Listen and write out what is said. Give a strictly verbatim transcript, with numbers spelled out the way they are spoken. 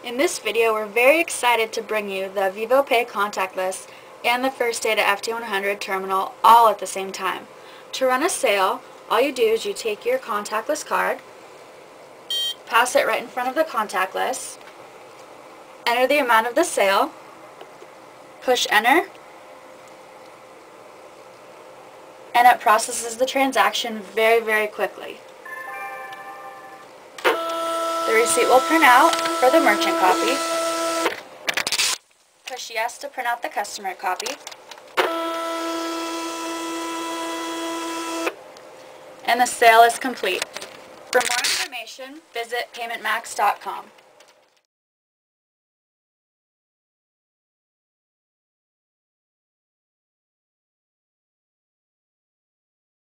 In this video, we're very excited to bring you the Vivo Pay Contactless and the First Data F T one hundred terminal all at the same time. To run a sale, all you do is you take your contactless card, pass it right in front of the contactless, enter the amount of the sale, push enter, and it processes the transaction very, very quickly. The receipt will print out for the merchant copy. Push yes to print out the customer copy. And the sale is complete. For more information, visit payment max dot com.